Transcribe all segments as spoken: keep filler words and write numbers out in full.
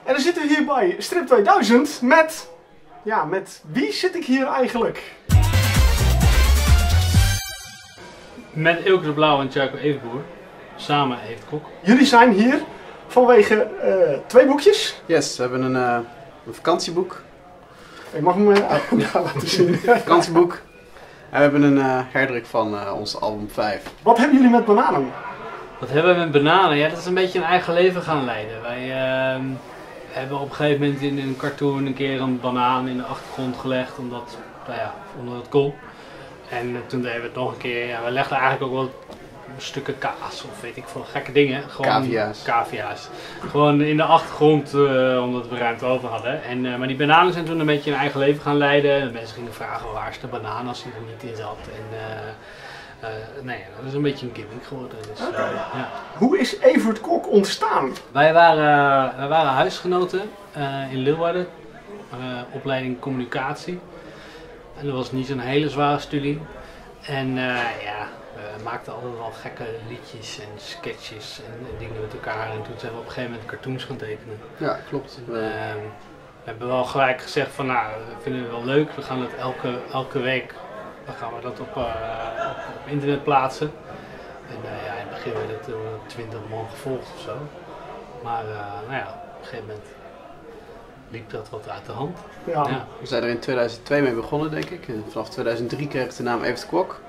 En dan zitten we hier bij Strip tweeduizend met... Ja, met wie zit ik hier eigenlijk? Met Ilke de Blauw en Tjarko Evenboer. Samen Evert Kok. Jullie zijn hier vanwege uh, twee boekjes. Yes, we hebben een, uh, een vakantieboek. Ik mag hem uh, ja, laten zien. Een vakantieboek. En we hebben een uh, herdruk van uh, ons album vijf. Wat hebben jullie met bananen? Wat hebben we met bananen? Ja, dat is een beetje een eigen leven gaan leiden. Wij uh, hebben op een gegeven moment in een cartoon een keer een banaan in de achtergrond gelegd, omdat, nou ja, omdat het kon. En uh, toen deden we het nog een keer. Ja, we legden eigenlijk ook wel stukken kaas of weet ik veel, gekke dingen. Gewoon Cavia's. Cavia's. Gewoon in de achtergrond, uh, omdat we ruimte over hadden. En, uh, maar die bananen zijn toen een beetje een eigen leven gaan leiden. De mensen gingen vragen waar is de banaan als die er niet in zat. En, uh, uh, nee, dat is een beetje een gimmick geworden. Dus, okay. uh, ja. Hoe is Evert Kok ontstaan? Wij waren, uh, wij waren huisgenoten uh, in Leeuwarden, uh, opleiding communicatie. En dat was niet zo'n hele zware studie. En uh, ja, we maakten altijd wel gekke liedjes en sketches en dingen met elkaar. En toen zijn we op een gegeven moment cartoons gaan tekenen. Ja, klopt. Uh, we hebben wel gelijk gezegd van, nou, we vinden het wel leuk. We gaan het elke, elke week dan gaan we dat op, uh, op, op internet plaatsen. En uh, ja, in het begin werd het uh, twintig man gevolgd of zo. Maar uh, nou ja, op een gegeven moment liep dat wat uit de hand. Ja. Ja. We zijn er in tweeduizend twee mee begonnen, denk ik. En vanaf tweeduizend drie kreeg ik de naam Evert Kok.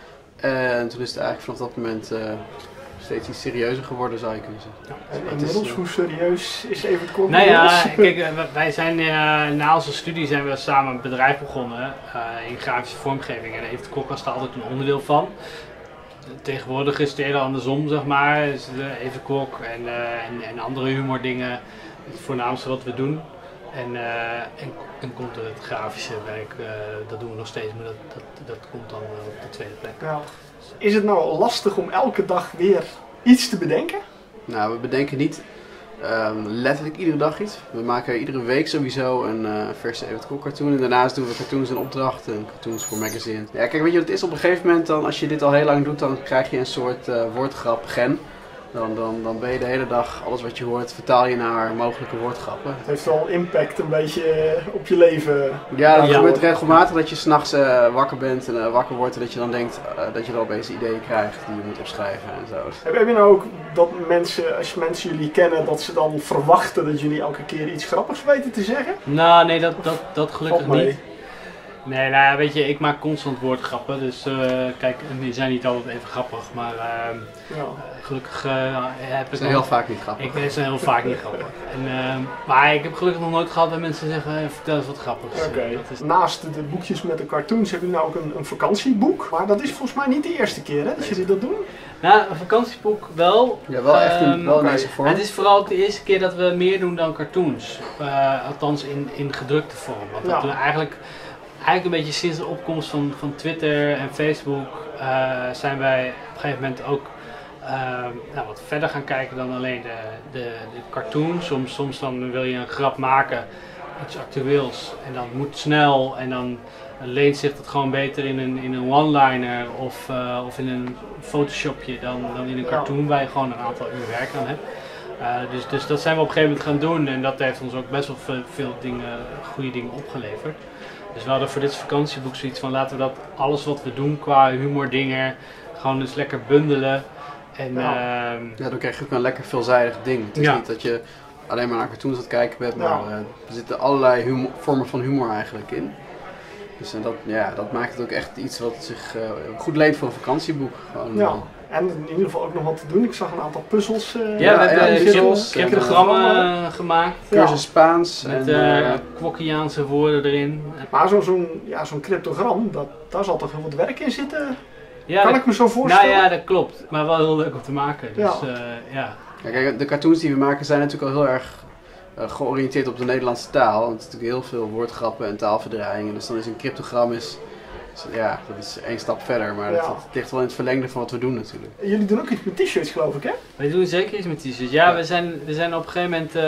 En toen is het eigenlijk vanaf dat moment uh, steeds iets serieuzer geworden, zou je kunnen zeggen. Ja. En inmiddels, is, uh... hoe serieus is Evert Kok? Nou ja, kijk, wij zijn uh, na onze studie zijn we samen een bedrijf begonnen uh, in grafische vormgeving. En Evert Kok was daar altijd een onderdeel van. Tegenwoordig is het eerder andersom, zeg maar. Is de Evert Kok en, uh, en, en andere humordingen het voornaamste wat we doen. En, uh, en, en komt er het grafische werk, uh, dat doen we nog steeds, maar dat, dat, dat komt dan uh, op de tweede plek. Ja. Is het nou lastig om elke dag weer iets te bedenken? Nou, we bedenken niet um, letterlijk iedere dag iets. We maken iedere week sowieso een uh, verse Evert Kok cartoon. En daarnaast doen we cartoons in opdracht en cartoons voor magazine. Ja, kijk, weet je wat het is? Op een gegeven moment, dan, als je dit al heel lang doet, dan krijg je een soort uh, woordgrap gen. Dan, dan, dan ben je de hele dag, alles wat je hoort, vertaal je naar mogelijke woordgrappen. Het heeft wel impact een beetje op je leven. Ja, dat ja. gebeurt regelmatig dat je s'nachts uh, wakker bent en uh, wakker wordt en dat je dan denkt uh, dat je wel opeens ideeën krijgt die je moet opschrijven en zo. Heb, heb je nou ook dat mensen, als mensen jullie kennen, dat ze dan verwachten dat jullie elke keer iets grappigs weten te zeggen? Nou, nee, dat, dat, dat gelukkig Valt mee. niet. Nee, nou ja, weet je, ik maak constant woordgrappen, dus uh, kijk, die zijn niet altijd even grappig, maar uh, ja. gelukkig uh, heb ik... Ze zijn heel vaak niet grappig. Ik ben zijn heel vaak niet grappig. En, uh, maar ik heb gelukkig nog nooit gehad dat mensen zeggen, vertel eens wat grappigs. Okay. Is... Naast de boekjes met de cartoons hebben jullie nou ook een, een vakantieboek, maar dat is volgens mij niet de eerste keer hè, dat jullie dat doen? Nou, een vakantieboek wel. Ja, wel echt een, wel um, een nice vorm. Het is vooral de eerste keer dat we meer doen dan cartoons, uh, althans in, in gedrukte vorm. Want dat ja. we eigenlijk... Eigenlijk een beetje sinds de opkomst van, van Twitter en Facebook uh, zijn wij op een gegeven moment ook uh, nou, wat verder gaan kijken dan alleen de, de, de cartoons. Soms, soms dan wil je een grap maken, iets actueels en dan moet snel en dan leent zich dat gewoon beter in een, in een one-liner of, uh, of in een photoshopje dan, dan in een cartoon waar je gewoon een aantal uur werk aan hebt. Uh, dus, dus dat zijn we op een gegeven moment gaan doen en dat heeft ons ook best wel veel, veel dingen, goede dingen opgeleverd. Dus we hadden voor dit vakantieboek zoiets van laten we dat alles wat we doen qua humordingen gewoon dus lekker bundelen. En, ja. Uh, ja, dan krijg je ook een lekker veelzijdig ding. Het is ja. niet dat je alleen maar naar cartoons aan het kijken bent, maar ja. uh, er zitten allerlei humor, vormen van humor eigenlijk in. Dus uh, dat, ja, dat maakt het ook echt iets wat zich uh, goed leent voor een vakantieboek. Gewoon, ja. Uh, En in ieder geval ook nog wat te doen. Ik zag een aantal puzzels. Uh, ja, we ja, hebben ja, puzzels, een programma uh, gemaakt. Cursus Spaans. Met en, uh, Kwokkiaanse woorden erin. Maar zo'n zo ja, zo'n cryptogram, dat, daar zal toch heel wat werk in zitten? Ja, kan dat, ik me zo voorstellen? Nou ja, dat klopt. Maar wel heel leuk om te maken. Dus, ja. Uh, ja. Ja, kijk, de cartoons die we maken zijn natuurlijk al heel erg uh, georiënteerd op de Nederlandse taal. Want er is natuurlijk heel veel woordgrappen en taalverdraaiingen. Dus dan is een cryptogram is... Ja, dat is één stap verder, maar ja. dat, dat ligt wel in het verlengde van wat we doen natuurlijk. Jullie doen ook iets met t-shirts geloof ik hè? Wij doen zeker iets met t-shirts. Ja, ja. We, zijn, we zijn op een gegeven moment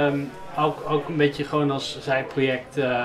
uh, ook, ook een beetje gewoon als zijproject uh,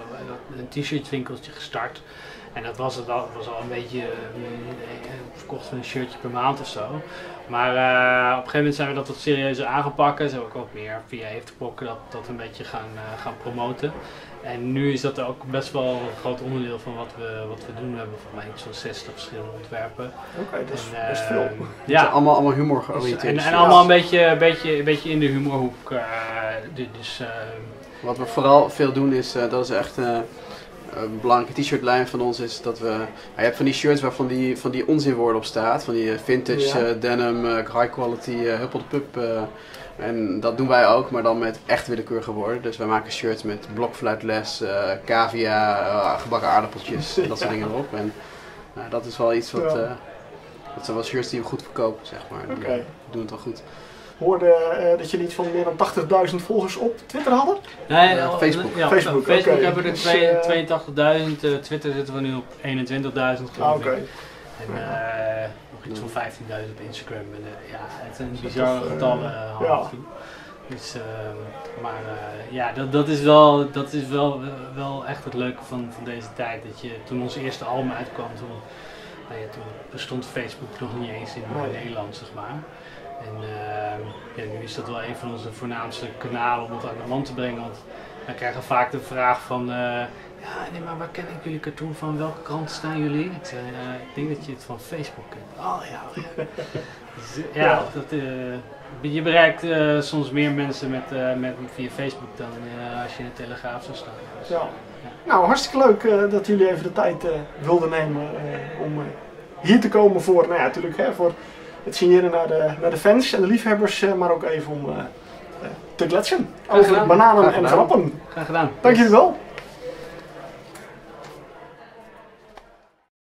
een t-shirtwinkeltje gestart. En dat was, het al, was al een beetje, uh, verkocht van een shirtje per maand of zo. Maar uh, op een gegeven moment zijn we dat wat serieuzer aangepakt. Zijn we ook wat meer via Efterblokken dat, dat een beetje gaan, uh, gaan promoten. En nu is dat ook best wel een groot onderdeel van wat we, wat we doen. We hebben voor mij iets van zestig verschillende ontwerpen. Oké, okay, dat is en, uh, best veel. Ja. Allemaal, allemaal humor georiënteerd. Dus, en, en allemaal een beetje, een, beetje, een beetje in de humorhoek. Uh, dus, uh, wat we vooral veel doen is, uh, dat is echt uh, een belangrijke t-shirtlijn van ons, is dat we... Uh, je hebt van die shirts waarvan die, van die onzinwoorden op staat. Van die vintage, ja. uh, denim, uh, high quality, uh, huppel de pup. Uh, En dat doen wij ook, maar dan met echt willekeurige woorden. Dus wij maken shirts met blokfluitles, uh, cavia, uh, gebakken aardappeltjes en dat soort ja. dingen erop. En uh, dat is wel iets wat, uh, dat zijn wel shirts die we goed verkopen, zeg maar. Okay. We doen het wel goed. Hoorde uh, dat jullie iets van meer dan tachtigduizend volgers op Twitter hadden? Nee, uh, Facebook. Ja, Facebook, Facebook okay. hebben we er dus, uh, tweeëntachtigduizend, uh, Twitter zitten we nu op eenentwintigduizend geloof ik. Ah, okay. En uh, nog iets van vijftienduizend op Instagram. En, uh, ja, het zijn bizarre getallen. Uh, ja. Dus, uh, maar uh, ja, dat, dat is, wel, dat is wel, wel echt het leuke van, van deze tijd. Dat je, toen ons eerste album uitkwam, toen, nou ja, toen bestond Facebook nog niet eens in oh. Nederland, zeg maar. En uh, ja, nu is dat wel een van onze voornaamste kanalen om het aan de man te brengen. Want we krijgen vaak de vraag van... Uh, ja, nee, maar waar ken ik jullie cartoon van? Welke krant staan jullie? Ik zei, uh, ik denk dat je het van Facebook kent. Oh ja, ja. Dus, ja, ja. Dat, uh, je bereikt uh, soms meer mensen met, uh, met, via Facebook dan uh, als je in de Telegraaf zou staan. Dus, ja. Ja. Nou, hartstikke leuk uh, dat jullie even de tijd uh, wilden nemen uh, om uh, hier te komen voor, nou ja, natuurlijk hè, voor het signeren naar de, naar de fans en de liefhebbers, uh, maar ook even om uh, uh, te kletsen over bananen en grappen. Graag gedaan. Dank jullie wel.